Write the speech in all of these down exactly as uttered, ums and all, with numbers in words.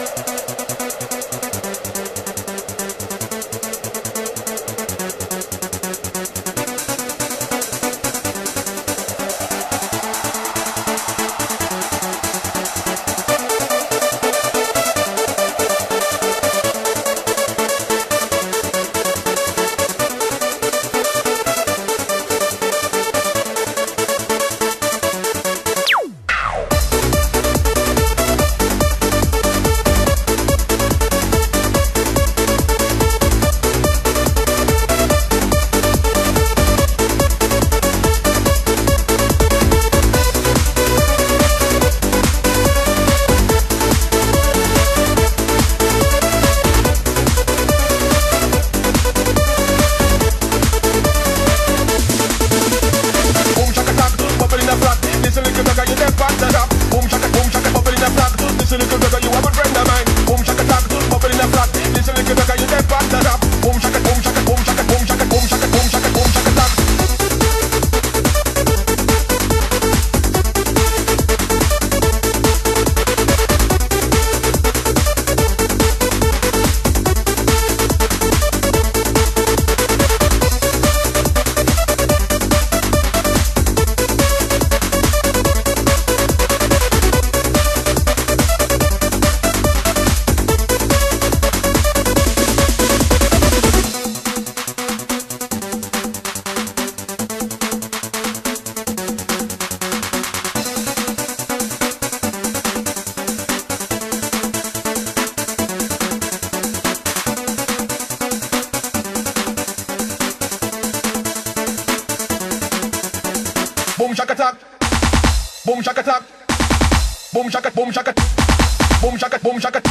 Boom shaka tak, boom shaka tak, boom shaka, boom shaka, boom shaka, boom shaka.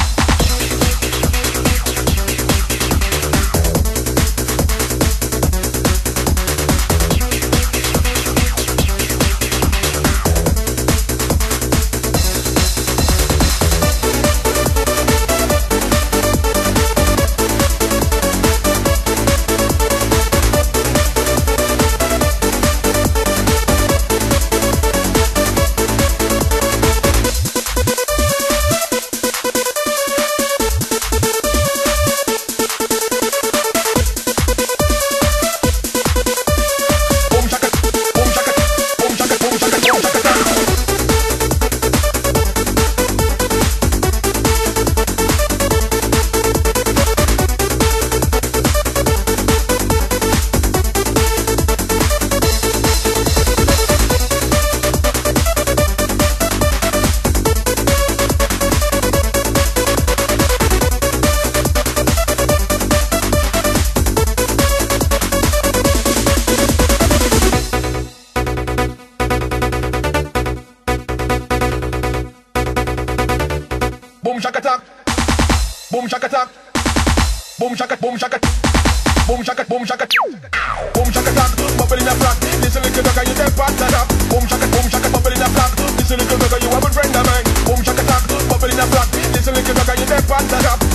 Boom shaka tak, boom shaka tak, boom shaka, boom shaka, boom shaka, boom shaka, boom shaka tak, bubble in a flat. Listen little dog, you take part of that. Boom shaka, boom shaka, bubble in a flat. Listen little dog, you have a friend of mine. Boom shaka tak, bubble in a flat. Listen little dog, you take part of that.